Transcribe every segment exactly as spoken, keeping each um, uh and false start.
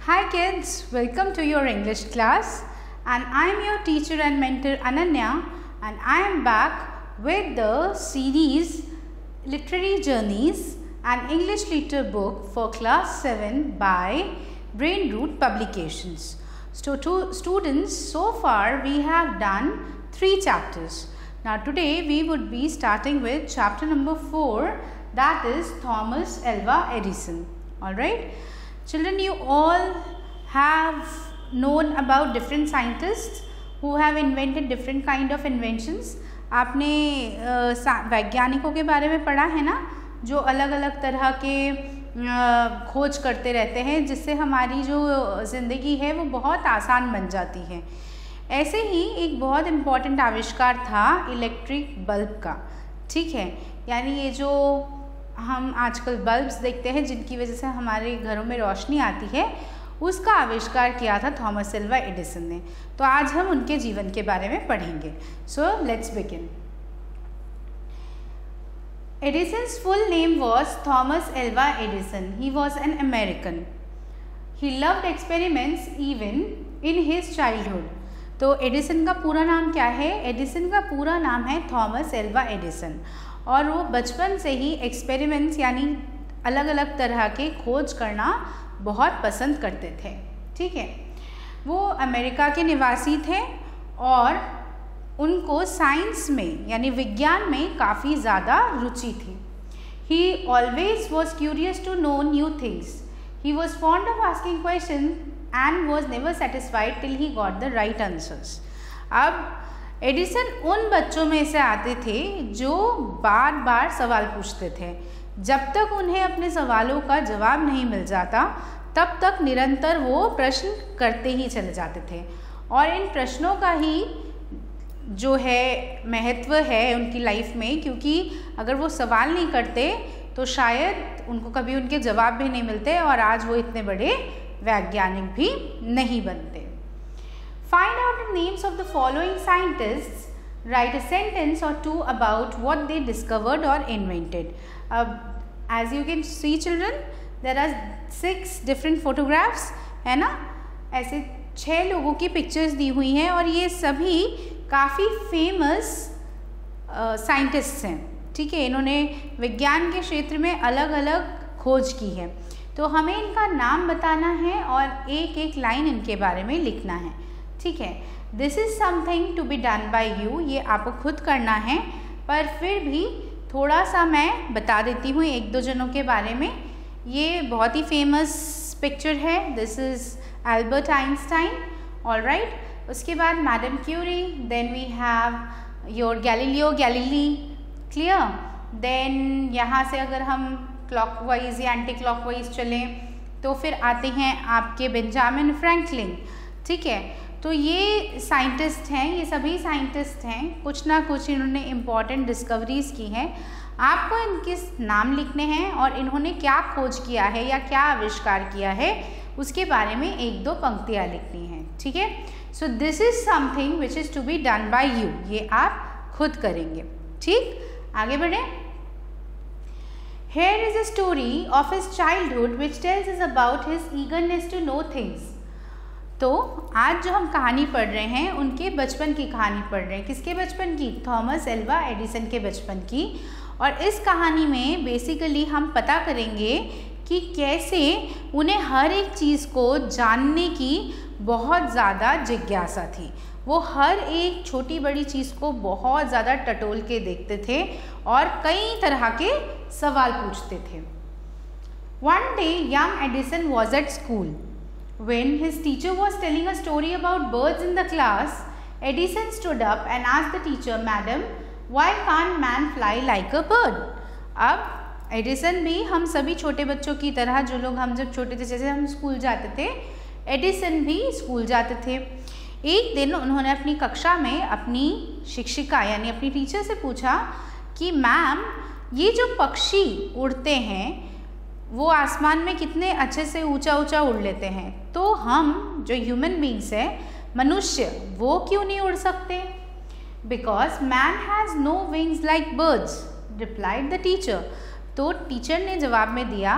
Hi kids, welcome to your English class and I am your teacher and mentor Ananya and I am back with the series Literary Journeys, an English literature book for class seven by Brain Root Publications. So to students, so far we have done three chapters. Now today we would be starting with chapter number four, that is Thomas Alva Edison. Alright. Children, you all have known about different scientists who have invented different kind of inventions. आपने वैज्ञानिकों के बारे में पढ़ा है ना, जो अलग अलग तरह के खोज करते रहते हैं जिससे हमारी जो ज़िंदगी है वो बहुत आसान बन जाती है। ऐसे ही एक बहुत इम्पॉर्टेंट आविष्कार था इलेक्ट्रिक बल्ब का, ठीक है। यानी ये जो हम आजकल बल्ब्स देखते हैं जिनकी वजह से हमारे घरों में रोशनी आती है, उसका आविष्कार किया था थॉमस एल्वा एडिसन ने। तो आज हम उनके जीवन के बारे में पढ़ेंगे। So let's begin. Edison's full name was Thomas Alva Edison. He was an American. He loved experiments even in his childhood. तो एडिसन का पूरा नाम क्या है? एडिसन का पूरा नाम है थॉमस एल्वा एडिसन और वो बचपन से ही एक्सपेरिमेंट्स यानी अलग अलग तरह के खोज करना बहुत पसंद करते थे, ठीक है। वो अमेरिका के निवासी थे और उनको साइंस में यानी विज्ञान में काफ़ी ज़्यादा रुचि थी। He always was curious to know new things. He was fond of asking question and was never satisfied till he got the right answers. अब एडिसन उन बच्चों में से आते थे जो बार बार सवाल पूछते थे। जब तक उन्हें अपने सवालों का जवाब नहीं मिल जाता तब तक निरंतर वो प्रश्न करते ही चले जाते थे और इन प्रश्नों का ही जो है महत्व है उनकी लाइफ में, क्योंकि अगर वो सवाल नहीं करते तो शायद उनको कभी उनके जवाब भी नहीं मिलते और आज वो इतने बड़े वैज्ञानिक भी नहीं बनते। Find out the names of the following scientists. Write a sentence or two about what they discovered or invented. अब as you can see children, there are six different photographs, है ना। ऐसे छह लोगों की पिक्चर्स दी हुई हैं और ये सभी काफ़ी फेमस साइंटिस्ट्स हैं, ठीक है। इन्होंने विज्ञान के क्षेत्र में अलग अलग खोज की है। तो हमें इनका नाम बताना है और एक एक लाइन इनके बारे में लिखना है, ठीक है। This is something to be done by you, ये आपको खुद करना है, पर फिर भी थोड़ा सा मैं बता देती हूँ एक दो जनों के बारे में। ये बहुत ही फेमस पिक्चर है, this is Albert Einstein, alright. उसके बाद madam Curie, then we have your Galileo Galilei, clear. Then यहाँ से अगर हम क्लॉकवाइज या एंटी क्लॉकवाइज चलें तो फिर आते हैं आपके बेंजामिन फ्रैंकलिन, ठीक है। तो ये साइंटिस्ट हैं, ये सभी साइंटिस्ट हैं, कुछ ना कुछ इन्होंने इम्पॉर्टेंट डिस्कवरीज की हैं। आपको इनके नाम लिखने हैं और इन्होंने क्या खोज किया है या क्या आविष्कार किया है उसके बारे में एक दो पंक्तियाँ लिखनी हैं, ठीक है। So this is something which is to be done by you, ये आप खुद करेंगे, ठीक। आगे बढ़ें। Here is a story of his childhood which tells us about his eagerness to know things. तो आज जो हम कहानी पढ़ रहे हैं उनके बचपन की कहानी पढ़ रहे हैं। किसके बचपन की? थॉमस एल्वा एडिसन के बचपन की। और इस कहानी में बेसिकली हम पता करेंगे कि कैसे उन्हें हर एक चीज़ को जानने की बहुत ज़्यादा जिज्ञासा थी। वो हर एक छोटी बड़ी चीज़ को बहुत ज़्यादा टटोल के देखते थे और कई तरह के सवाल पूछते थे। One day young Edison was at school. When his teacher was telling a story about birds in the class, Edison stood up and asked the teacher, "Madam, why can't man fly like a bird?" अब Edison भी हम सभी छोटे बच्चों की तरह, जो लोग हम जब छोटे थे, जैसे हम स्कूल जाते थे, एडिसन भी स्कूल जाते थे। एक दिन उन्होंने अपनी कक्षा में अपनी शिक्षिका यानी अपनी टीचर से पूछा कि मैम, ये जो पक्षी उड़ते हैं वो आसमान में कितने अच्छे से ऊंचा ऊंचा उड़ लेते हैं, तो हम जो ह्यूमन बींग्स हैं, मनुष्य, वो क्यों नहीं उड़ सकते? Because man has no wings like birds, replied the teacher. तो टीचर ने जवाब में दिया कि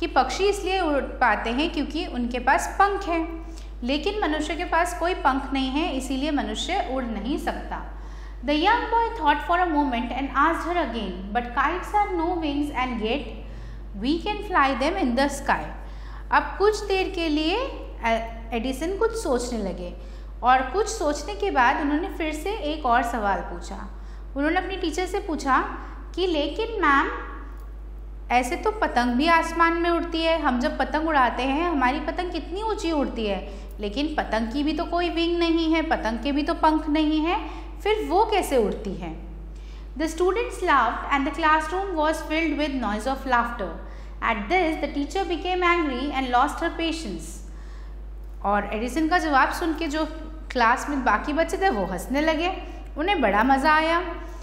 कि पक्षी इसलिए उड़ पाते हैं क्योंकि उनके पास पंख हैं, लेकिन मनुष्य के पास कोई पंख नहीं है, इसीलिए मनुष्य उड़ नहीं सकता। The young boy thought for a moment and asked her again, but kites have no wings and yet we can fly them in the sky. अब कुछ देर के लिए एडिसन कुछ सोचने लगे और कुछ सोचने के बाद उन्होंने फिर से एक और सवाल पूछा। उन्होंने अपनी टीचर से पूछा कि लेकिन मैम, ऐसे तो पतंग भी आसमान में उड़ती है, हम जब पतंग उड़ाते हैं हमारी पतंग कितनी ऊंची उड़ती है, लेकिन पतंग की भी तो कोई विंग नहीं है, पतंग के भी तो पंख नहीं है, फिर वो कैसे उड़ती है? The students laughed and the classroom was filled with noise of laughter. At this, the teacher became angry and lost her patience. और एडिसन का जवाब सुन के जो क्लास में बाकी बच्चे थे वो हंसने लगे, उन्हें बड़ा मज़ा आया।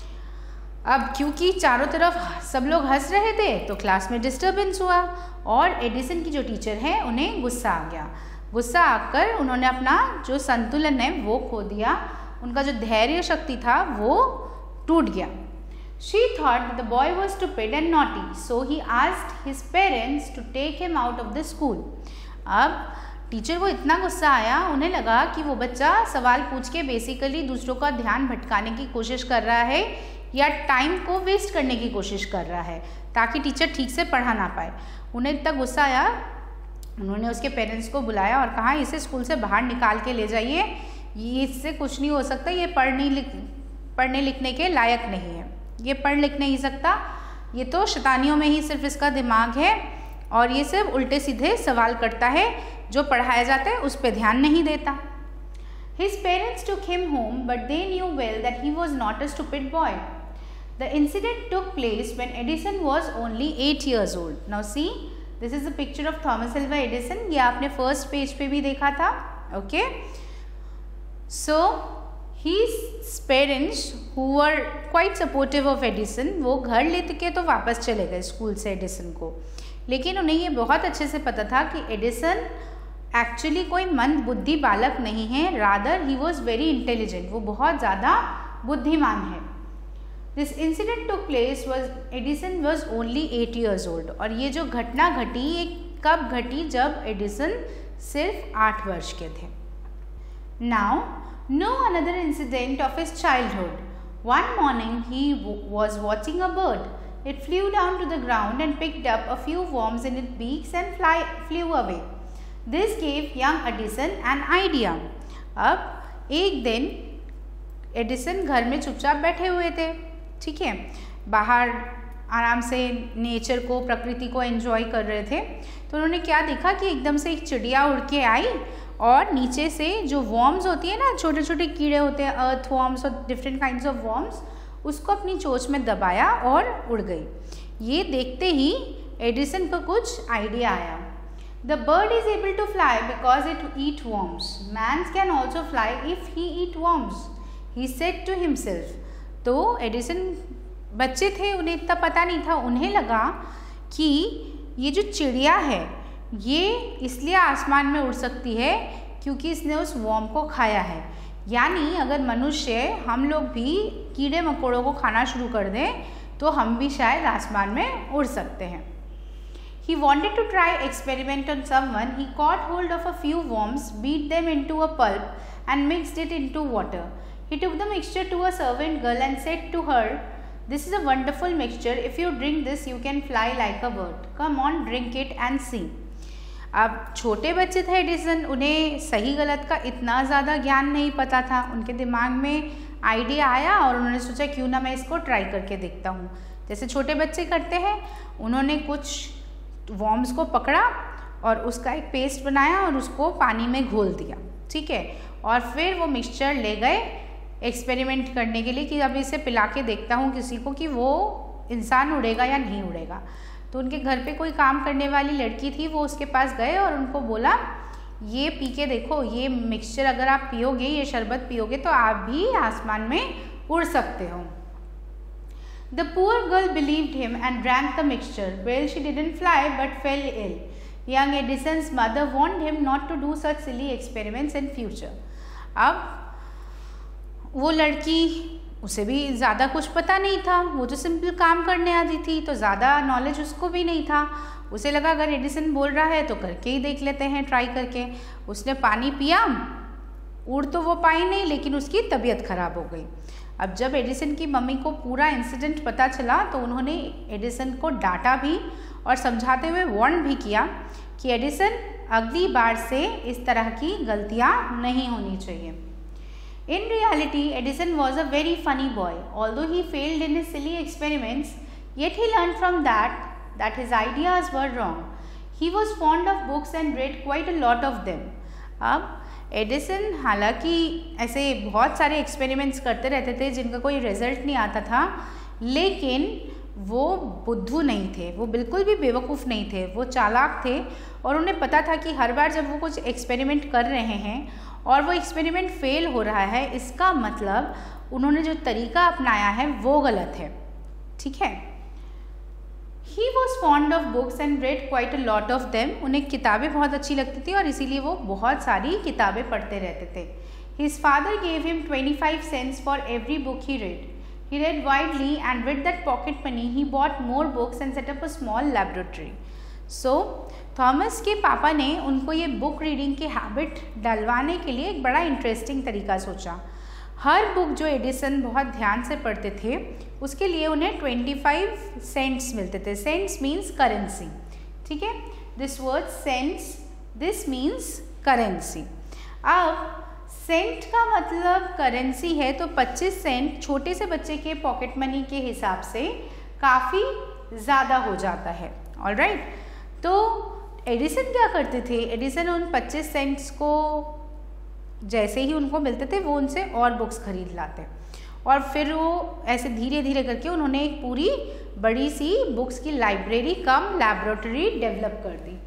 अब क्योंकि चारों तरफ सब लोग हंस रहे थे तो क्लास में डिस्टर्बेंस हुआ और एडिसन की जो टीचर हैं उन्हें गुस्सा आ गया। गुस्सा आकर उन्होंने अपना जो संतुलन है वो खो दिया, उनका जो धैर्य शक्ति था वो टूट गया। She thought that the boy was stupid and naughty, so he asked his parents to take him out of the school. अब टीचर को इतना गुस्सा आया, उन्हें लगा कि वो बच्चा सवाल पूछ के बेसिकली दूसरों का ध्यान भटकाने की कोशिश कर रहा है या टाइम को वेस्ट करने की कोशिश कर रहा है ताकि टीचर ठीक से पढ़ा ना पाए। उन्हें इतना गुस्सा आया, उन्होंने उसके पेरेंट्स को बुलाया और कहा इसे स्कूल से बाहर निकाल के ले जाइए, ये इससे कुछ नहीं हो सकता, ये पढ़ने लिख पढ़ने लिखने के लायक नहीं है, ये पढ़ लिख नहीं सकता, ये तो शैतानियों में ही सिर्फ इसका दिमाग है और ये सिर्फ उल्टे सीधे सवाल करता है, जो पढ़ाया जाता है उस पर ध्यान नहीं देता। His parents took him home, but they knew well that he was not a stupid boy. The incident took place when Edison was only eight years old. Now see, this is a picture of Thomas Alva Edison. ये आपने first page पे भी देखा था, okay? So his parents, who were quite supportive of Edison, वो घर लेते के तो वापस चले गए स्कूल से एडिसन को, लेकिन उन्हें ये बहुत अच्छे से पता था कि एडिसन एक्चुअली कोई मंद बुद्धि बालक नहीं है, rather he was very intelligent, वो बहुत ज़्यादा बुद्धिमान है। This incident took place was Edison was only eight years old, और ये जो घटना घटी ये कब घटी? जब एडिसन सिर्फ आठ वर्ष के थे। Now no another incident of his childhood. One morning he was watching a bird. It flew down to the ground and picked up a few worms in its beaks and fly, flew away. This gave young Edison an idea. अब एक दिन Edison घर में चुपचाप बैठे हुए थे, ठीक है, बाहर आराम से नेचर को, प्रकृति को एंजॉय कर रहे थे, तो उन्होंने क्या देखा कि एकदम से एक चिड़िया उड़ के आई और नीचे से जो वॉर्म्स होती है ना, छोटे छोटे कीड़े होते हैं, अर्थ वॉर्म्स और डिफरेंट काइंड्स ऑफ वॉर्म्स, उसको अपनी चोंच में दबाया और उड़ गई। ये देखते ही एडिसन को कुछ आइडिया आया। The bird is able to fly because it eat worms, mans can also fly if he eat worms, he said to himself. तो एडिसन बच्चे थे, उन्हें इतना पता नहीं था, उन्हें लगा कि ये जो चिड़िया है ये इसलिए आसमान में उड़ सकती है क्योंकि इसने उस वॉर्म को खाया है, यानी अगर मनुष्य, हम लोग भी कीड़े मकोड़ों को खाना शुरू कर दें तो हम भी शायद आसमान में उड़ सकते हैं। He wanted to try experiment on someone. He caught hold of a few worms, beat them into a pulp and mixed it into water. He took the mixture to a servant girl and said to her, "This is a wonderful mixture. If you drink this, you can fly like a bird. Come on, drink it and see." अब छोटे बच्चे थे Edison, उन्हें सही गलत का इतना ज़्यादा ज्ञान नहीं पता था, उनके दिमाग में आइडिया आया और उन्होंने सोचा क्यों ना मैं इसको ट्राई करके देखता हूँ, जैसे छोटे बच्चे करते हैं। उन्होंने कुछ वॉर्म्स को पकड़ा और उसका एक पेस्ट बनाया और उसको पानी में घोल दिया, ठीक है, और फिर वो मिक्सचर ले गए एक्सपेरिमेंट करने के लिए कि अब इसे पिला के देखता हूँ किसी को कि वो इंसान उड़ेगा या नहीं उड़ेगा। तो उनके घर पे कोई काम करने वाली लड़की थी, वो उसके पास गए और उनको बोला ये पी के देखो, ये मिक्सचर अगर आप पियोगे, ये शरबत पियोगे तो आप भी आसमान में उड़ सकते हो। The poor girl believed him and drank the mixture. Well, she didn't fly but fell ill. Young Edison's mother warned him not to do such silly experiments in future. अब वो लड़की, उसे भी ज़्यादा कुछ पता नहीं था, वो तो सिंपल काम करने आती थी, तो ज़्यादा नॉलेज उसको भी नहीं था। उसे लगा अगर एडिसन बोल रहा है तो करके ही देख लेते हैं, ट्राई करके। उसने पानी पिया, उड़ तो वो पाई नहीं, लेकिन उसकी तबीयत खराब हो गई। अब जब एडिसन की मम्मी को पूरा इंसिडेंट पता चला तो उन्होंने एडिसन को डांटा भी और समझाते हुए वार्न भी किया कि एडिसन अगली बार से इस तरह की गलतियां नहीं होनी चाहिए। In reality, Edison was a very funny boy. Although he failed in his silly experiments, yet he learned from that that his ideas were wrong. He was fond of books and read quite a lot of them. अब Edison हालांकि ऐसे बहुत सारे experiments करते रहते थे जिनका कोई रिजल्ट नहीं आता था, लेकिन वो बुद्धू नहीं थे, वो बिल्कुल भी बेवकूफ़ नहीं थे, वो चालाक थे और उन्हें पता था कि हर बार जब वो कुछ एक्सपेरिमेंट कर रहे हैं और वो एक्सपेरिमेंट फेल हो रहा है, इसका मतलब उन्होंने जो तरीका अपनाया है वो गलत है। ठीक है। He was fond of books and read quite a lot of them. उन्हें किताबें बहुत अच्छी लगती थी और इसीलिए वो बहुत सारी किताबें पढ़ते रहते थे। His father gave him twenty-five cents for every book he read. He read widely and with that pocket money he bought more books and set up a small laboratory. So, Thomas के papa ने उनको ये book reading की habit डलवाने के लिए एक बड़ा इंटरेस्टिंग तरीका सोचा। हर बुक जो एडिसन बहुत ध्यान से पढ़ते थे उसके लिए उन्हें पच्चीस सेंट्स मिलते थे। Cents means currency. ठीक है, this word cents, this means currency. अब सेंट का मतलब करेंसी है, तो पच्चीस सेंट छोटे से बच्चे के पॉकेट मनी के हिसाब से काफ़ी ज़्यादा हो जाता है। ऑलराइट, तो एडिसन क्या करते थे, एडिसन उन पच्चीस सेंट्स को जैसे ही उनको मिलते थे वो उनसे और बुक्स खरीद लाते और फिर वो ऐसे धीरे धीरे करके उन्होंने एक पूरी बड़ी सी बुक्स की लाइब्रेरी कम लैबोरेटरी डेवलप कर दी।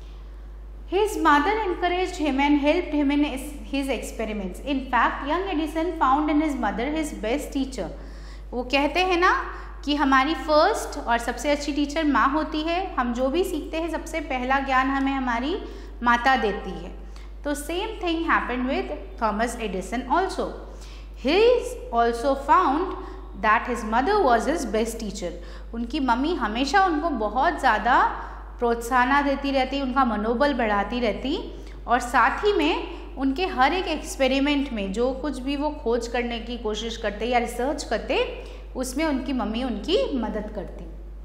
His mother encouraged him and helped him in his experiments. In fact, young Edison found in his mother his best teacher. वो कहते हैं ना कि हमारी फर्स्ट और सबसे अच्छी टीचर माँ होती है। हम जो भी सीखते हैं सबसे पहला ज्ञान हमें हमारी माता देती है। तो same thing happened with Thomas Edison also. He also found that his mother was his best teacher. उनकी मम्मी हमेशा उनको बहुत ज़्यादा प्रोत्साहन देती रहती, उनका मनोबल बढ़ाती रहती और साथ ही में उनके हर एक एक्सपेरिमेंट में जो कुछ भी वो खोज करने की कोशिश करते या रिसर्च करते उसमें उनकी मम्मी उनकी मदद करती।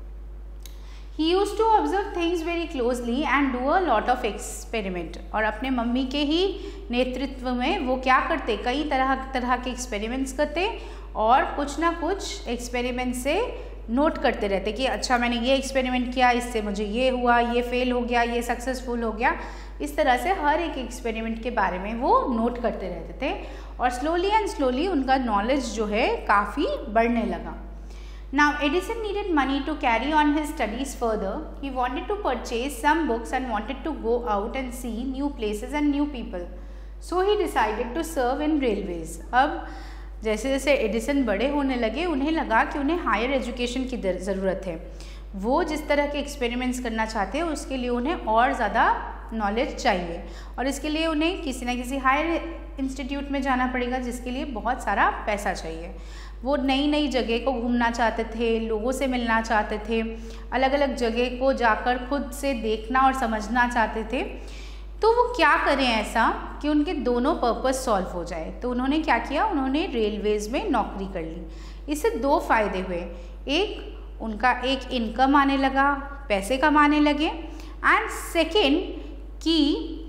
He used to observe things very closely and do a lot of experiment. और अपने मम्मी के ही नेतृत्व में वो क्या करते, कई तरह तरह के एक्सपेरिमेंट्स करते और कुछ ना कुछ एक्सपेरिमेंट से नोट करते रहते कि अच्छा मैंने ये एक्सपेरिमेंट किया, इससे मुझे ये हुआ, ये फेल हो गया, ये सक्सेसफुल हो गया। इस तरह से हर एक एक्सपेरिमेंट के बारे में वो नोट करते रहते थे और स्लोली एंड स्लोली उनका नॉलेज जो है काफ़ी बढ़ने लगा। Now Edison needed money to carry on his studies further. He wanted to purchase some books and wanted to go out and see new places and new people. So he decided to serve in railways. अब जैसे जैसे Edison बड़े होने लगे उन्हें लगा कि उन्हें हायर एजुकेशन की ज़रूरत है। वो जिस तरह के एक्सपेरिमेंट्स करना चाहते हैं उसके लिए उन्हें और ज़्यादा नॉलेज चाहिए और इसके लिए उन्हें किसी न किसी हायर इंस्टीट्यूट में जाना पड़ेगा जिसके लिए बहुत सारा पैसा चाहिए। वो नई नई जगह को घूमना चाहते थे, लोगों से मिलना चाहते थे, अलग अलग जगह को जाकर खुद से देखना और समझना चाहते थे। तो वो क्या करें ऐसा कि उनके दोनों पर्पस सॉल्व हो जाए। तो उन्होंने क्या किया, उन्होंने रेलवेज़ में नौकरी कर ली। इससे दो फ़ायदे हुए, एक उनका एक इनकम आने लगा, पैसे कमाने लगे एंड सेकेंड कि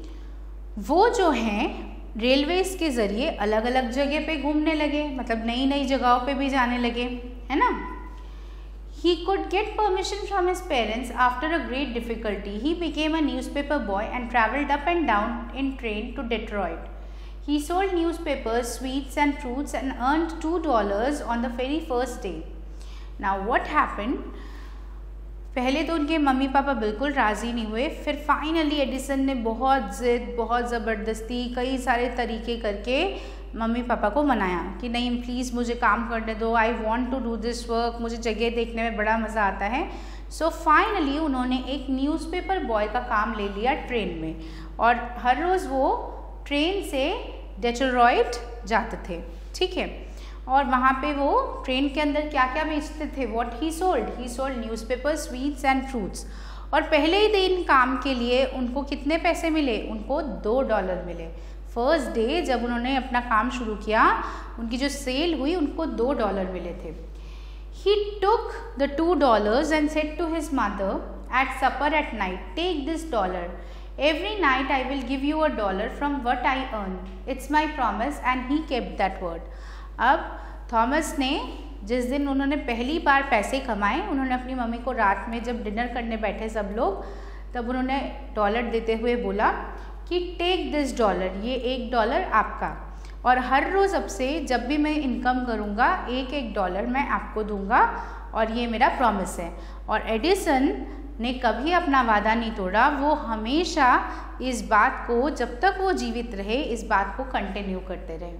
वो जो हैं रेलवेज के ज़रिए अलग अलग जगह पे घूमने लगे, मतलब नई नई जगहों पे भी जाने लगे, है ना। He could get permission from his parents after a great difficulty. He became a newspaper boy and traveled up and down in train to Detroit. He sold newspapers, sweets and fruits and earned two dollars on the very first day. Now what happened? पहले तो उनके mummy papa बिल्कुल राज़ी नहीं हुए, फिर finally Edison ने बहुत ज़िद, बहुत ज़बरदस्ती, कई सारे तरीके करके मम्मी पापा को मनाया कि नहीं प्लीज़ मुझे काम करने दो, I want to do this work, मुझे जगह देखने में बड़ा मज़ा आता है। सो फाइनली उन्होंने एक न्यूज़पेपर बॉय का काम ले लिया ट्रेन में और हर रोज़ वो ट्रेन से डेट्रॉइट जाते थे। ठीक है, और वहाँ पे वो ट्रेन के अंदर क्या क्या बेचते थे, what he sold, he sold newspaper, sweets and fruits. और पहले ही दिन काम के लिए उनको कितने पैसे मिले, उनको दो डॉलर मिले। फर्स्ट डे जब उन्होंने अपना काम शुरू किया, उनकी जो सेल हुई उनको दो डॉलर मिले थे। He took the two dollars and said to his mother at supper at night, "Take this dollar. Every night I will give you a dollar from what I earn. It's my promise." And he kept that word. अब Thomas ने जिस दिन उन्होंने पहली बार पैसे कमाए, उन्होंने अपनी मम्मी को रात में जब डिनर करने बैठे सब लोग, तब उन्होंने डॉलर देते हुए बोला कि टेक दिस डॉलर, ये एक डॉलर आपका, और हर रोज़ अब से जब भी मैं इनकम करूँगा एक एक डॉलर मैं आपको दूंगा, और ये मेरा प्रॉमिस है। और एडिसन ने कभी अपना वादा नहीं तोड़ा, वो हमेशा इस बात को, जब तक वो जीवित रहे, इस बात को कंटिन्यू करते रहे।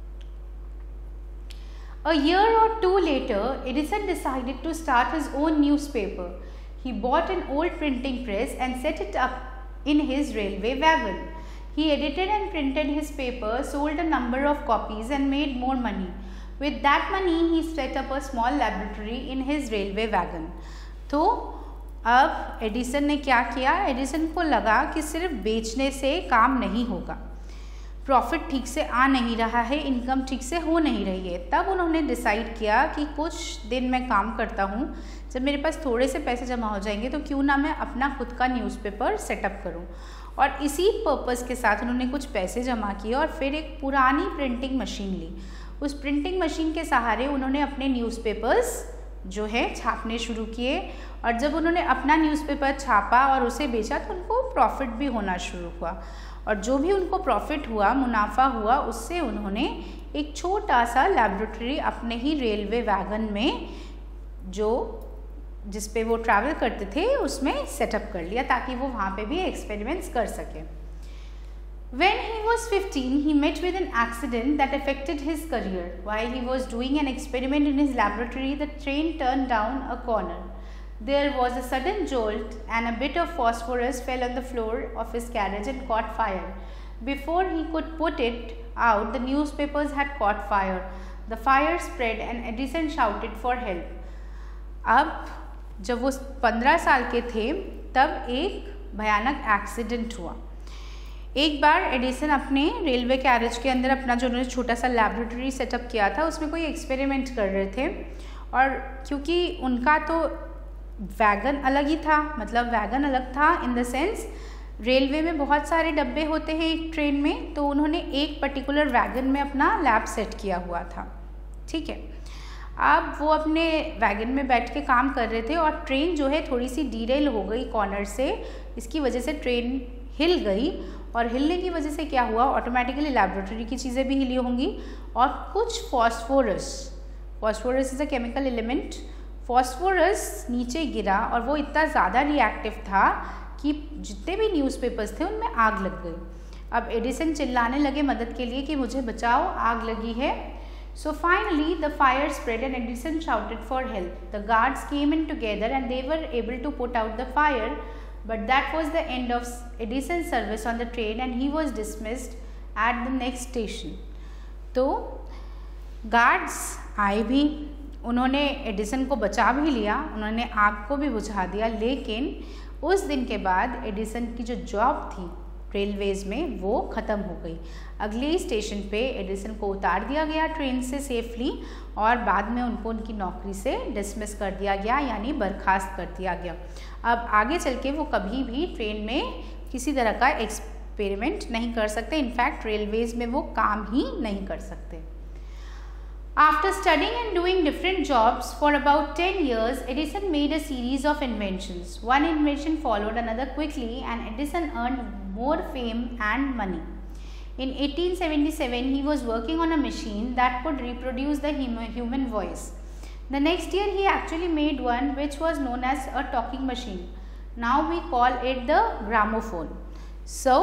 A year or two later, Edison decided to start his own newspaper. He bought an old printing press and set it up in his railway wagon. He edited and printed his paper, sold a number of copies and made more money. With that money, he set up a small laboratory in his railway wagon. तो अब Edison ने क्या किया, Edison को लगा कि सिर्फ बेचने से काम नहीं होगा, प्रॉफिट ठीक से आ नहीं रहा है, इनकम ठीक से हो नहीं रही है। तब उन्होंने डिसाइड किया कि कुछ दिन मैं काम करता हूँ, जब मेरे पास थोड़े से पैसे जमा हो जाएंगे तो क्यों ना मैं अपना खुद का न्यूज़पेपर सेटअप करूँ। और इसी पर्पस के साथ उन्होंने कुछ पैसे जमा किए और फिर एक पुरानी प्रिंटिंग मशीन ली। उस प्रिंटिंग मशीन के सहारे उन्होंने अपने न्यूज़पेपर्स जो है छापने शुरू किए, और जब उन्होंने अपना न्यूज़पेपर छापा और उसे बेचा तो उनको प्रॉफिट भी होना शुरू हुआ, और जो भी उनको प्रॉफिट हुआ, मुनाफा हुआ, उससे उन्होंने एक छोटा सा लैबोरेटरी अपने ही रेलवे वैगन में, जो जिस पे वो ट्रैवल करते थे, उसमें सेटअप कर लिया ताकि वो वहाँ पे भी एक्सपेरिमेंट्स कर सके। When he was fifteen, he met with an accident that affected his career. While he was doing an experiment in his laboratory, the train turned down a corner. There was a sudden jolt and a bit of phosphorus fell on the floor of his carriage and caught fire. Before he could put it out, the newspapers had caught fire. The fire spread and Edison shouted for help. अब जब वो पंद्रह साल के थे तब एक भयानक एक्सीडेंट हुआ। एक बार एडिसन अपने रेलवे कैरेज के अंदर अपना जो उन्होंने छोटा सा लैबोरेटरी सेटअप किया था, उसमें कोई एक्सपेरिमेंट कर रहे थे, और क्योंकि उनका तो वैगन अलग ही था, मतलब वैगन अलग था इन द सेंस रेलवे में बहुत सारे डब्बे होते हैं एक ट्रेन में, तो उन्होंने एक पर्टिकुलर वैगन में अपना लैब सेट किया हुआ था। ठीक है, अब वो अपने वैगन में बैठ के काम कर रहे थे और ट्रेन जो है थोड़ी सी डीरेल हो गई कॉर्नर से, इसकी वजह से ट्रेन हिल गई, और हिलने की वजह से क्या हुआ, ऑटोमेटिकली लैबोरेटरी की चीज़ें भी हिली होंगी, और कुछ phosphorus, phosphorus is a chemical element, phosphorus नीचे गिरा और वो इतना ज़्यादा रिएक्टिव था कि जितने भी न्यूज़पेपर्स थे उनमें आग लग गई। अब एडिसन चिल्लाने लगे मदद के लिए कि मुझे बचाओ, आग लगी है। So finally the fire spread and Edison shouted for help. The guards came in together and they were able to put out the fire, but that was the end of Edison's service on the train and he was dismissed at the next station. तो guards आए भी, उन्होंने Edison को बचा भी लिया, उन्होंने आग को भी बुझा दिया, लेकिन उस दिन के बाद एडिसन की जो जॉब थी रेलवेज़ में वो ख़त्म हो गई। अगले स्टेशन पे एडिसन को उतार दिया गया ट्रेन से सेफली, और बाद में उनको उनकी नौकरी से डिसमिस कर दिया गया, यानी बर्खास्त कर दिया गया। अब आगे चल के वो कभी भी ट्रेन में किसी तरह का एक्सपेरिमेंट नहीं कर सकते, इनफैक्ट रेलवेज़ में वो काम ही नहीं कर सकते। After studying and doing different jobs for about ten years, Edison made a series of inventions. One invention followed another quickly and Edison earned more fame and money. In eighteen seventy-seven, he was working on a machine that could reproduce the human voice. The next year, he actually made one which was known as a talking machine. Now we call it the gramophone. So,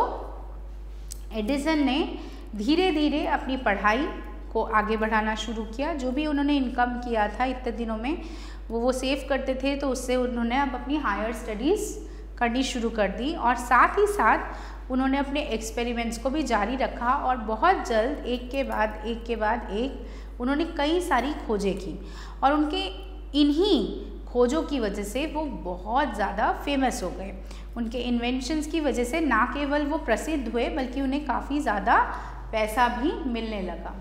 Edison ने धीरे धीरे अपनी पढ़ाई को आगे बढ़ाना शुरू किया। जो भी उन्होंने इनकम किया था इतने दिनों में वो वो सेव करते थे, तो उससे उन्होंने अब अपनी हायर स्टडीज़ करनी शुरू कर दी, और साथ ही साथ उन्होंने अपने एक्सपेरिमेंट्स को भी जारी रखा, और बहुत जल्द एक के बाद एक के बाद एक उन्होंने कई सारी खोजें की, और उनके इन्हीं खोजों की वजह से वो बहुत ज़्यादा फेमस हो गए। उनके इन्वेंशंस की वजह से ना केवल वो प्रसिद्ध हुए बल्कि उन्हें काफ़ी ज़्यादा पैसा भी मिलने लगा।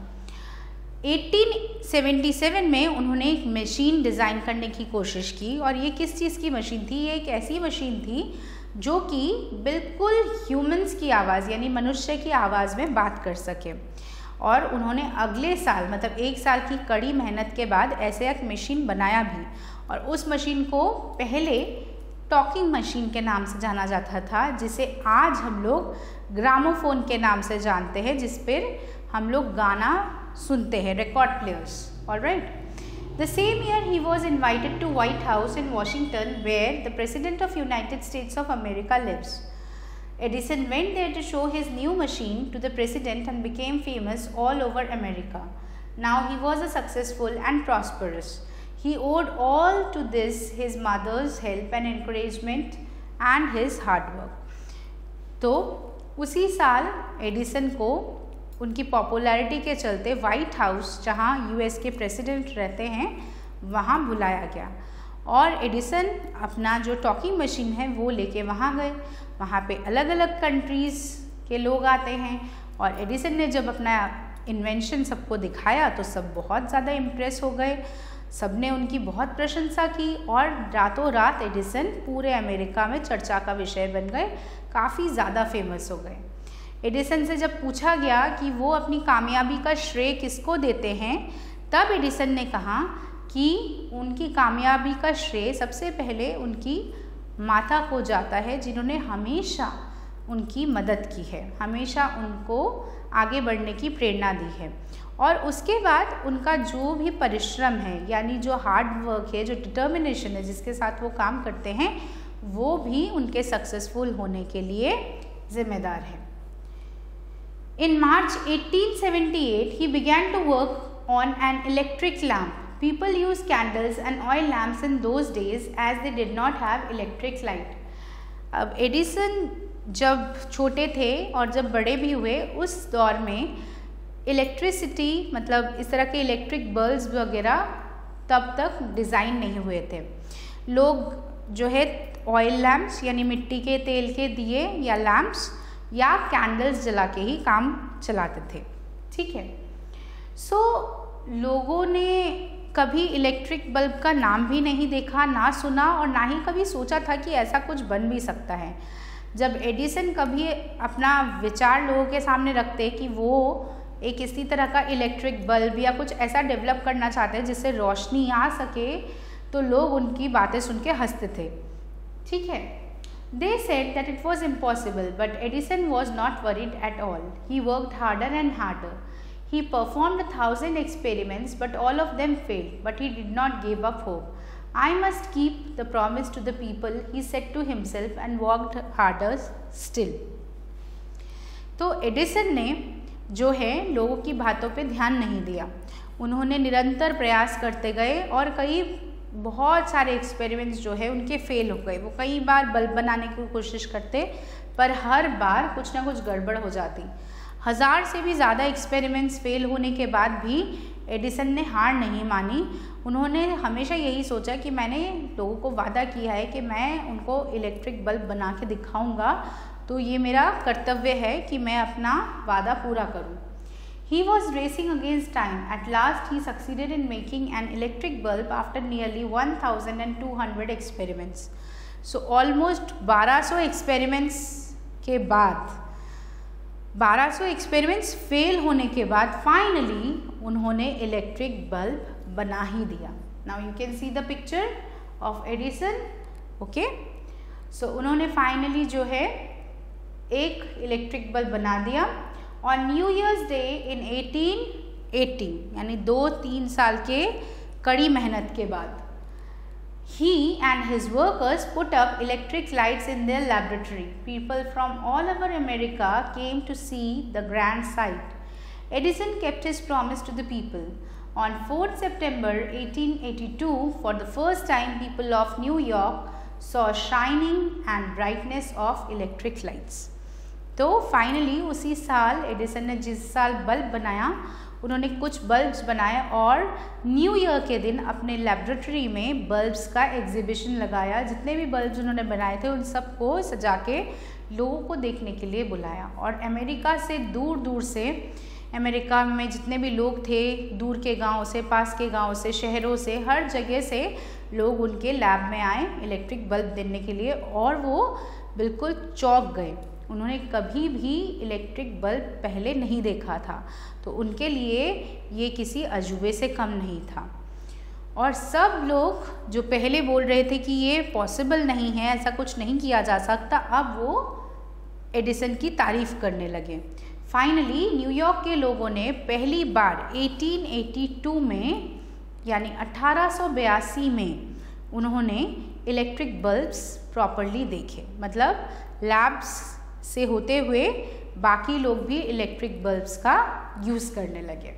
अठारह सौ सतहत्तर में उन्होंने एक मशीन डिज़ाइन करने की कोशिश की, और ये किस चीज़ की मशीन थी? ये एक ऐसी मशीन थी जो कि बिल्कुल ह्यूमंस की आवाज़ यानी मनुष्य की आवाज़ में बात कर सके। और उन्होंने अगले साल मतलब एक साल की कड़ी मेहनत के बाद ऐसे एक मशीन बनाया भी, और उस मशीन को पहले टॉकिंग मशीन के नाम से जाना जाता था, जिसे आज हम लोग ग्रामोफोन के नाम से जानते हैं, जिस पर हम लोग गाना सुनते हैं, record players. Alright, the same year he was invited to White House in Washington where the president of United States of America lives. Edison went there to show his new machine to the president and became famous all over America. Now he was a successful and prosperous. He owed all to this his mother's help and encouragement and his hard work. तो उसी साल Edison को उनकी popularity के चलते White House, जहाँ US के president रहते हैं, वहाँ बुलाया गया, और एडिसन अपना जो टॉकिंग मशीन है वो लेके वहाँ गए। वहाँ पे अलग अलग कंट्रीज़ के लोग आते हैं, और एडिसन ने जब अपना इन्वेंशन सबको दिखाया तो सब बहुत ज़्यादा इम्प्रेस हो गए। सब ने उनकी बहुत प्रशंसा की, और रातों रात एडिसन पूरे अमेरिका में चर्चा का विषय बन गए, काफ़ी ज़्यादा फेमस हो गए। एडिसन से जब पूछा गया कि वो अपनी कामयाबी का श्रेय किसको देते हैं, तब एडिसन ने कहा कि उनकी कामयाबी का श्रेय सबसे पहले उनकी माता को जाता है, जिन्होंने हमेशा उनकी मदद की है, हमेशा उनको आगे बढ़ने की प्रेरणा दी है। और उसके बाद उनका जो भी परिश्रम है, यानी जो हार्ड वर्क है, जो डिटर्मिनेशन है जिसके साथ वो काम करते हैं, वो भी उनके सक्सेसफुल होने के लिए जिम्मेदार है। In March eighteen seventy-eight, he began to work on an electric lamp. People used candles and oil lamps in those days as they did not have electric light. अब एडिसन जब छोटे थे और जब बड़े भी हुए, उस दौर में इलेक्ट्रिसिटी मतलब इस तरह के इलेक्ट्रिक बल्ब्स वगैरह तब तक डिज़ाइन नहीं हुए थे। लोग जो है ऑयल लैम्प्स यानी मिट्टी के तेल के दिए या लैम्प्स या कैंडल्स जला के ही काम चलाते थे। ठीक है, सो so, लोगों ने कभी इलेक्ट्रिक बल्ब का नाम भी नहीं देखा, ना सुना, और ना ही कभी सोचा था कि ऐसा कुछ बन भी सकता है। जब एडिसन कभी अपना विचार लोगों के सामने रखते कि वो एक इसी तरह का इलेक्ट्रिक बल्ब या कुछ ऐसा डेवलप करना चाहते हैं जिससे रोशनी आ सके, तो लोग उनकी बातें सुन के हंसते थे। ठीक है, They said that it was impossible, but Edison was not worried at all. He worked harder and harder. He performed a thousand experiments, but all of them failed, but he did not give up hope. I must keep the promise to the people, he said to himself, and worked harder still. तो Edison ने जो है लोगों की बातों पे ध्यान नहीं दिया। उन्होंने निरंतर प्रयास करते गए और कई बहुत सारे एक्सपेरिमेंट्स जो है उनके फेल हो गए। वो कई बार बल्ब बनाने की कोशिश करते, पर हर बार कुछ ना कुछ गड़बड़ हो जाती। हज़ार से भी ज़्यादा एक्सपेरिमेंट्स फेल होने के बाद भी एडिसन ने हार नहीं मानी। उन्होंने हमेशा यही सोचा कि मैंने लोगों को वादा किया है कि मैं उनको इलेक्ट्रिक बल्ब बना के दिखाऊंगा, तो ये मेरा कर्तव्य है कि मैं अपना वादा पूरा करूं। He was racing against time. At last, he succeeded in making an electric bulb after nearly one thousand two hundred experiments. So almost बारह सौ experiments के बाद, बारह सौ experiments fail होने के बाद finally उन्होंने electric bulb बना ही दिया. Now you can see the picture of Edison. Okay. So उन्होंने finally जो है एक electric bulb बना दिया। On New Year's Day in eighteen eighty, यानी दो तीन साल के कड़ी मेहनत के बाद, he and his workers put up electric lights in their laboratory. People from all over America came to see the grand sight. Edison kept his promise to the people. On fourth September eighteen eighty-two, for the first time, people of New York saw shining and brightness of electric lights. तो finally उसी साल Edison ने जिस साल bulb बनाया, उन्होंने कुछ bulbs बनाए और न्यू ईयर के दिन अपने लेबोरेटरी में बल्ब्स का एग्जीबिशन लगाया। जितने भी बल्ब्स उन्होंने बनाए थे उन सबको सजा के लोगों को देखने के लिए बुलाया। और अमेरिका से दूर दूर से, अमेरिका में जितने भी लोग थे, दूर के गांव से, पास के गांव से, शहरों से, हर जगह से लोग उनके लैब में आए इलेक्ट्रिक बल्ब देने के लिए और वो बिल्कुल चौंक गए। उन्होंने कभी भी इलेक्ट्रिक बल्ब पहले नहीं देखा था, तो उनके लिए ये किसी अजूबे से कम नहीं था। और सब लोग जो पहले बोल रहे थे कि ये पॉसिबल नहीं है, ऐसा कुछ नहीं किया जा सकता, अब वो एडिसन की तारीफ करने लगे। फाइनली न्यूयॉर्क के लोगों ने पहली बार अठारह सौ बयासी में यानी अठारह सौ बयासी में उन्होंने इलेक्ट्रिक बल्ब्स प्रॉपरली देखे। मतलब लैब्स से होते हुए बाकी लोग भी इलेक्ट्रिक बल्ब्स का यूज़ करने लगे।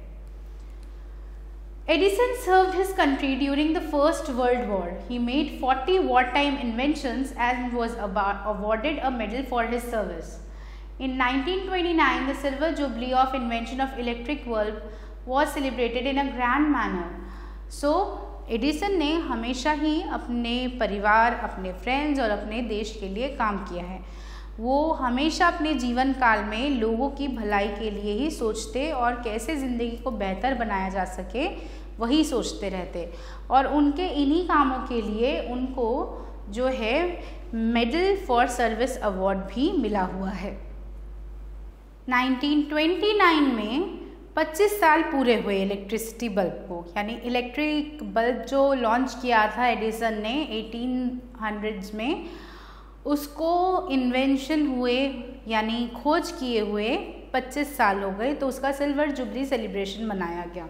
Edison served his country during the First World War. He made forty wartime inventions and was awarded a medal for his service. In nineteen twenty-nine, the silver jubilee of invention of electric bulb was celebrated in a grand manner. So, Edison ने हमेशा ही अपने परिवार, अपने friends और अपने देश के लिए काम किया है। वो हमेशा अपने जीवन काल में लोगों की भलाई के लिए ही सोचते और कैसे ज़िंदगी को बेहतर बनाया जा सके वही सोचते रहते। और उनके इन्हीं कामों के लिए उनको जो है मेडल फॉर सर्विस अवार्ड भी मिला हुआ है। नाइनटीन ट्वेंटी नाइन में पच्चीस साल पूरे हुए इलेक्ट्रिसिटी बल्ब को, यानी इलेक्ट्रिक बल्ब जो लॉन्च किया था एडिसन ने एटीन हंड्रेड्स में, उसको इन्वेंशन हुए यानी खोज किए हुए पच्चीस साल हो गए, तो उसका सिल्वर जुबली सेलिब्रेशन मनाया गया।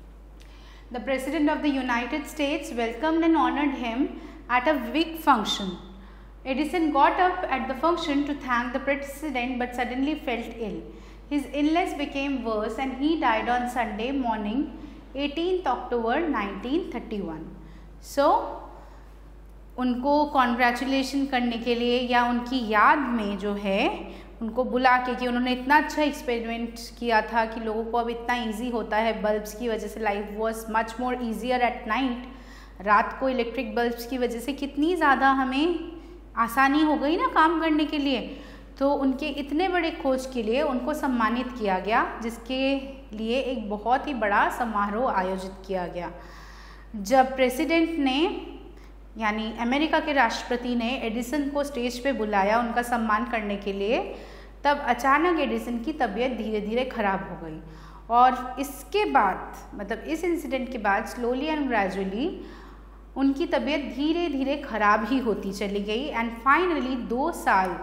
The president of the United States welcomed and honoured him at a big function. Edison got up at the function to thank the president but suddenly felt ill. His illness became worse and he died on Sunday morning, eighteenth October nineteen thirty-one. So, उनको congratulation करने के लिए या उनकी याद में जो है उनको बुला के कि उन्होंने इतना अच्छा एक्सपेरिमेंट किया था कि लोगों को अब इतना इजी होता है बल्ब्स की वजह से। Life was much more easier at night. रात को इलेक्ट्रिक बल्ब्स की वजह से कितनी ज़्यादा हमें आसानी हो गई ना काम करने के लिए। तो उनके इतने बड़े खोज के लिए उनको सम्मानित किया गया, जिसके लिए एक बहुत ही बड़ा समारोह आयोजित किया गया। जब प्रेसिडेंट ने यानी अमेरिका के राष्ट्रपति ने एडिसन को स्टेज पे बुलाया उनका सम्मान करने के लिए, तब अचानक एडिसन की तबीयत धीरे धीरे खराब हो गई। और इसके बाद मतलब इस इंसिडेंट के बाद स्लोली एंड ग्रेजुअली उनकी तबीयत धीरे धीरे खराब ही होती चली गई। एंड फाइनली दो साल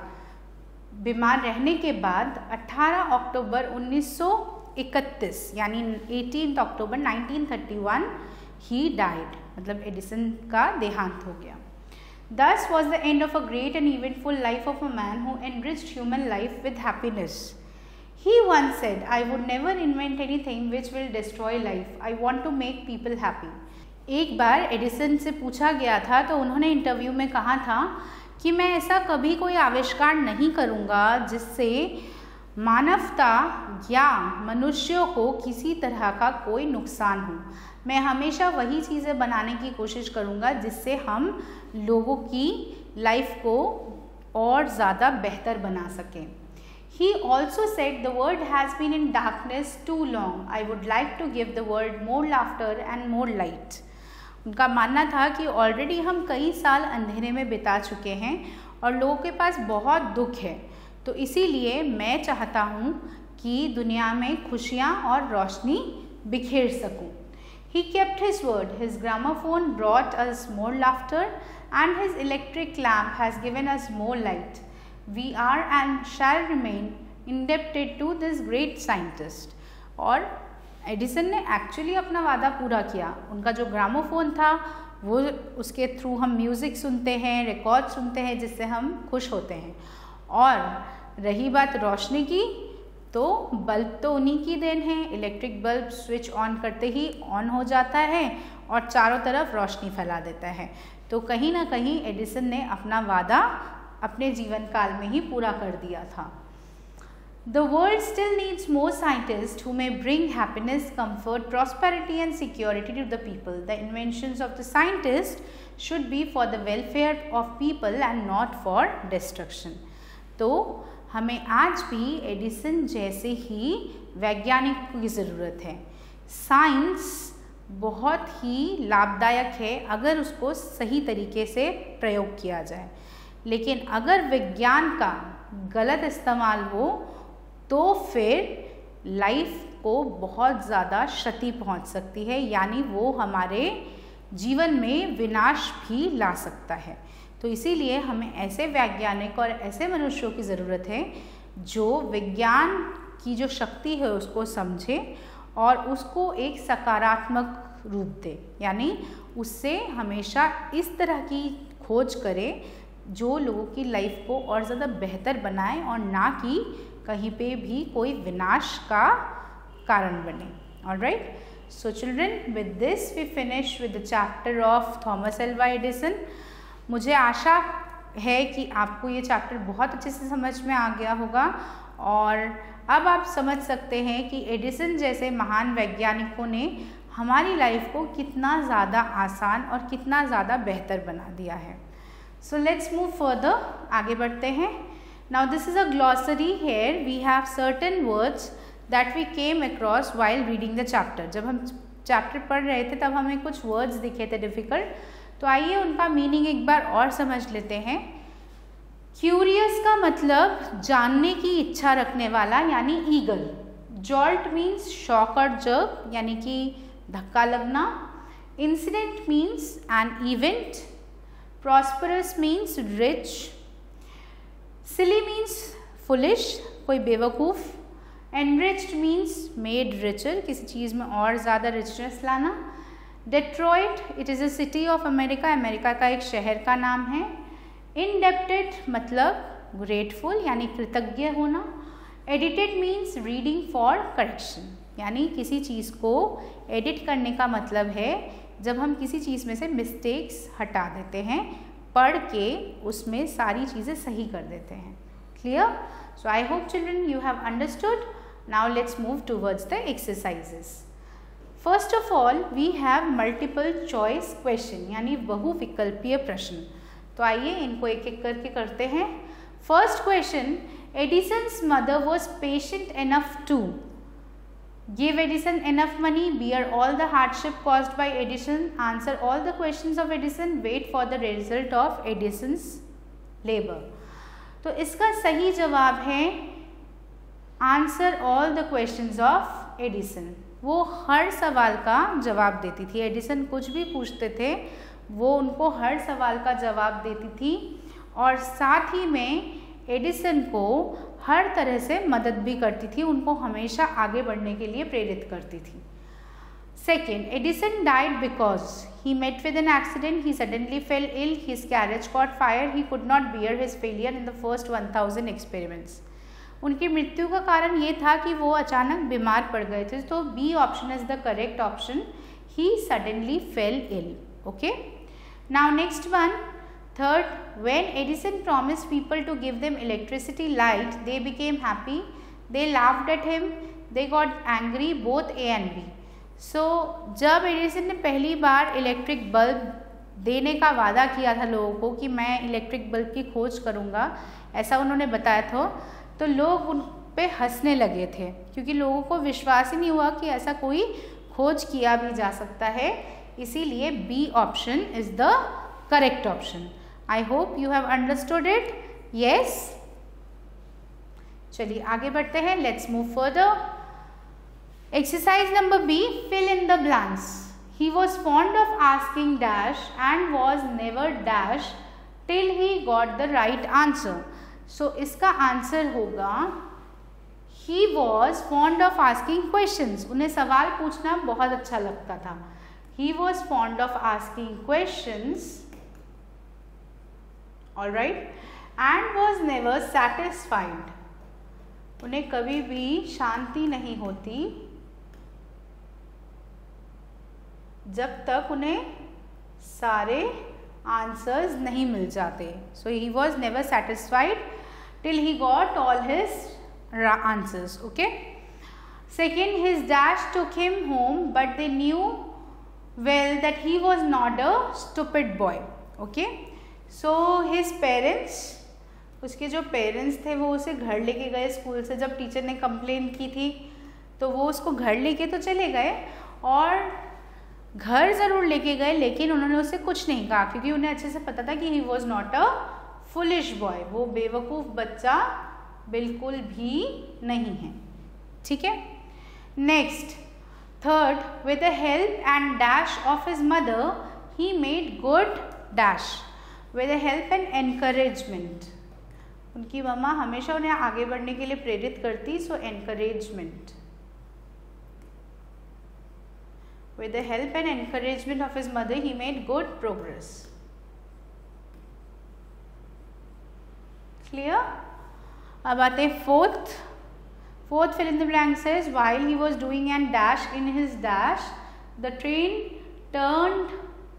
बीमार रहने के बाद अठारह अक्टूबर उन्नीस सौ इकतीस यानी eighteenth October nineteen thirty one he died, मतलब एडिसन का देहांत हो गया। Thus was the end of a great and eventful life of a man who enriched human life with happiness. He once said, "I would never invent anything which will destroy life. I want to make people happy." एक बार Edison से पूछा गया था तो उन्होंने interview में कहा था कि मैं ऐसा कभी कोई आविष्कार नहीं करूँगा जिससे मानवता या मनुष्यों को किसी तरह का कोई नुकसान हो। मैं हमेशा वही चीज़ें बनाने की कोशिश करूँगा जिससे हम लोगों की लाइफ को और ज़्यादा बेहतर बना सकें। He also said, "The world has been in darkness too long. I would like to give the world more laughter and more light." उनका मानना था कि ऑलरेडी हम कई साल अंधेरे में बिता चुके हैं और लोगों के पास बहुत दुख है, तो इसीलिए मैं चाहता हूँ कि दुनिया में खुशियाँ और रोशनी बिखेर सकूँ। He kept his word. His gramophone brought us more laughter and his electric lamp has given us more light. We are and shall remain indebted to this great scientist. और एडिसन ने एक्चुअली अपना वादा पूरा किया। उनका जो gramophone था वो उसके थ्रू हम म्यूज़िक सुनते हैं, रिकॉर्ड सुनते हैं जिससे हम खुश होते हैं। और रही बात रोशनी की, तो बल्ब तो उन्हीं की देन है। इलेक्ट्रिक बल्ब स्विच ऑन करते ही ऑन हो जाता है और चारों तरफ रोशनी फैला देता है। तो कहीं ना कहीं एडिसन ने अपना वादा अपने जीवन काल में ही पूरा कर दिया था। The world still needs more scientists who may bring happiness, comfort, prosperity and security to the people. The inventions of the scientist should be for the welfare of people and not for destruction. तो हमें आज भी Edison जैसे ही वैज्ञानिक की ज़रूरत है। Science बहुत ही लाभदायक है अगर उसको सही तरीके से प्रयोग किया जाए, लेकिन अगर विज्ञान का गलत इस्तेमाल हो तो फिर लाइफ को बहुत ज़्यादा क्षति पहुंच सकती है, यानी वो हमारे जीवन में विनाश भी ला सकता है। तो इसीलिए हमें ऐसे वैज्ञानिक और ऐसे मनुष्यों की ज़रूरत है जो विज्ञान की जो शक्ति है उसको समझे और उसको एक सकारात्मक रूप दे, यानी उससे हमेशा इस तरह की खोज करे जो लोगों की लाइफ को और ज़्यादा बेहतर बनाए और ना कि कहीं पे भी कोई विनाश का कारण बने। Alright, so children, with this we finish with the chapter of Thomas Alva Edison. मुझे आशा है कि आपको ये चैप्टर बहुत अच्छे से समझ में आ गया होगा और अब आप समझ सकते हैं कि एडिसन जैसे महान वैज्ञानिकों ने हमारी लाइफ को कितना ज़्यादा आसान और कितना ज़्यादा बेहतर बना दिया है। सो लेट्स मूव फर्दर, आगे बढ़ते हैं। Now this is a glossary. Here we have certain words that we came across while reading the chapter. जब हम चैप्टर पढ़ रहे थे तब हमें कुछ वर्ड्स दिखे थे डिफ़िकल्ट, तो आइए उनका मीनिंग एक बार और समझ लेते हैं। क्यूरियस का मतलब जानने की इच्छा रखने वाला, यानी ईगल। जॉल्ट मीन्स शॉक और जर्क, यानी कि धक्का लगना। Incident means an event. Prosperous means rich. Silly means foolish, कोई बेवकूफ़। एनरिच्ड मीन्स मेड रिचर, किसी चीज़ में और ज़्यादा रिचनेस लाना। Detroit, it is a city of America, America का एक शहर का नाम है। इंडेप्टेड मतलब ग्रेटफुल, यानी कृतज्ञ होना। Edited means reading for correction, यानी किसी चीज़ को एडिट करने का मतलब है जब हम किसी चीज़ में से मिस्टेक्स हटा देते हैं, पढ़ के उसमें सारी चीज़ें सही कर देते हैं। Clear? So I hope children you have understood. Now let's move towards the exercises. First of all we have multiple choice question, यानी बहुविकल्पीय प्रश्न। तो आइए इनको एक एक करके करते हैं। First question, Edison's mother was patient enough to give Edison enough money, bear all the hardship caused by Edison, answer all the questions of Edison, wait for the result of Edison's labor। तो इसका सही जवाब है answer all the questions of Edison. वो हर सवाल का जवाब देती थी। एडिसन कुछ भी पूछते थे वो उनको हर सवाल का जवाब देती थी और साथ ही में एडिसन को हर तरह से मदद भी करती थी, उनको हमेशा आगे बढ़ने के लिए प्रेरित करती थी। Second, Edison died because he met with an accident, he suddenly fell ill, his carriage caught fire, he could not bear his failure in the first one thousand experiments. उनकी मृत्यु का कारण ये था कि वो अचानक बीमार पड़ गए थे, तो B option is the correct option, he suddenly fell ill. Okay, now next one, third, when Edison promised people to give them electricity light, they became happy, they laughed at him, they got angry, both A and B. So जब Edison ने पहली बार electric bulb देने का वादा किया था लोगों को कि मैं इलेक्ट्रिक बल्ब की खोज करूँगा, ऐसा उन्होंने बताया था, तो लोग उन पे हंसने लगे थे क्योंकि लोगों को विश्वास ही नहीं हुआ कि ऐसा कोई खोज किया भी जा सकता है। इसीलिए B option is the correct option. I hope you have understood it. Yes, चलिए आगे बढ़ते हैं। Let's move further. Exercise number B, fill in the blanks. He was fond of asking dash and was never dash till he got the right answer. So इसका answer होगा he was fond of asking questions. उन्हें सवाल पूछना बहुत अच्छा लगता था। He was fond of asking questions, all right, and was never satisfied. उन्हें कभी भी शांति नहीं होती जब तक उन्हें सारे आंसर्स नहीं मिल जाते। So he was never satisfied till he got all his answers. Okay. Second, his dad took him home, but they knew well that he was not a stupid boy. Okay. So his parents, उसके जो parents थे वो उसे घर लेके गए school से. जब टीचर ने कंप्लेन की थी तो वो उसको घर लेके तो चले गए और घर ज़रूर लेके गए, लेकिन उन्होंने उसे कुछ नहीं कहा क्योंकि उन्हें अच्छे से पता था कि he was not a foolish boy. वो बेवकूफ़ बच्चा बिल्कुल भी नहीं है. ठीक है. Next, third, with the help and dash of his mother he made good dash. With the help and encouragement, उनकी मम्मा हमेशा उन्हें आगे बढ़ने के लिए प्रेरित करती. So encouragement. With the help and encouragement of his mother, he made good progress. Clear? अब आते हैं fourth. Fourth fill in the blank says, while he was doing an dash in his dash, the train turned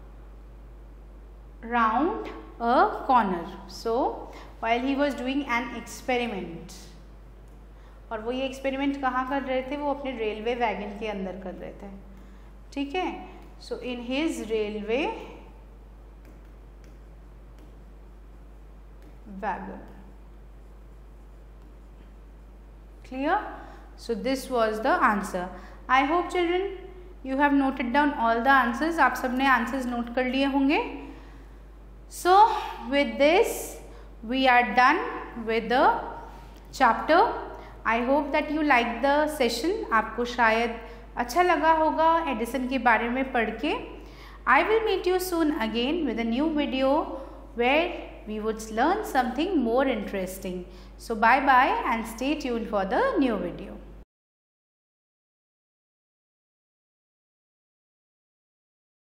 round a corner. So, while he was doing an experiment. और वो ये experiment कहाँ कर रहे थे? वो अपने रेलवे वैगन के अंदर कर रहे थे. ठीक है. So in his railway wagon. Clear? So this was the answer. I hope children you have noted down all the answers. आप सबने आंसर्स नोट कर लिए होंगे. So with this we are done with the chapter. I hope that you like the session. आपको शायद अच्छा लगा होगा एडिसन के बारे में पढ़ के. I will meet you soon again with a new video where we would learn something more interesting. So bye bye and stay tuned for the new video.